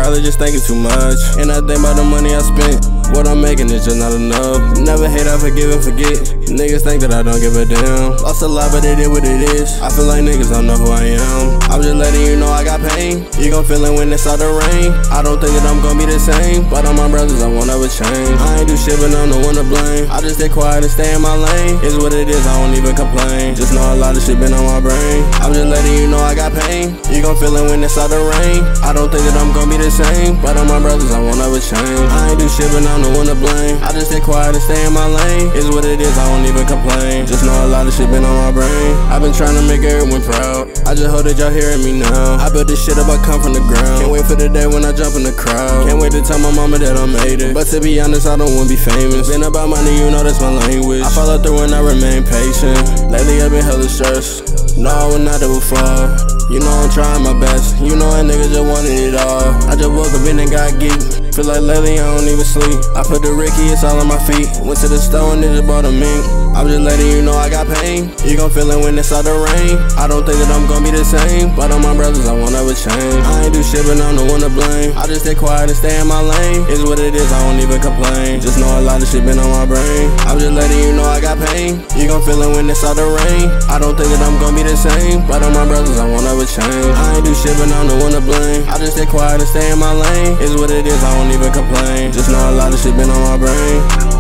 probably just thinking too much. And I think about the money I spent. What I'm making is just not enough. Never hate, I forgive and forget. Niggas think that I don't give a damn. Lost a lot, but it is what it is. I feel like niggas don't know who I am. I'm just letting you know I got pain. You gon' feel it when it's out the rain. I don't think that I'm gon' be the same, but all my brothers I won't ever change. I ain't do shit, but I'm the one to blame. I just stay quiet and stay in my lane. It's what it is, I don't even complain. Just know a lot of shit been on my brain. I'm just letting you know I got pain. You gon' feel it when it's out the rain. I don't think that I'm gon' be the same, but all my brothers I won't ever change. I ain't do shit, but I'm the one to blame. I just stay quiet and stay in my lane. It's what it is, I don't even complain. Just know a lot of shit been on my brain. I've been trying to make everyone proud. I just hope that y'all hearing me now. I built this shit up, I come from the ground. Can't wait for the day when I jump in the crowd. Can't wait to tell my mama that I made it. But to be honest, I don't wanna be famous. Been about money, you know that's my language. I follow through and I remain patient. Lately I've been hella stressed. No, I would not ever fall. You know I'm trying my best. You know a nigga just wanted it all. I just woke up and then got geeked. Feel like lately I don't even sleep. I put the Ricky, it's all on my feet. Went to the store and then just bought a mink. I'm just letting you know I got pain. You gon' feel it when it's out the rain. I don't think that I'm gon' be the same, but all my brothers I won't ever change. I ain't do shit, but I'm the one to blame. I just stay quiet and stay in my lane. It's what it is, I don't even complain. Just know a lot of shit been on my brain. I'm just letting you know I got pain. You gon' feel it when it's out the rain. I don't think that I'm gon' be the same, but all my brothers I won't ever change. I ain't do shit, but I'm the one to blame. I just stay quiet and stay in my lane. It's what it is, I don't even complain. Just know a lot of shit been on my brain.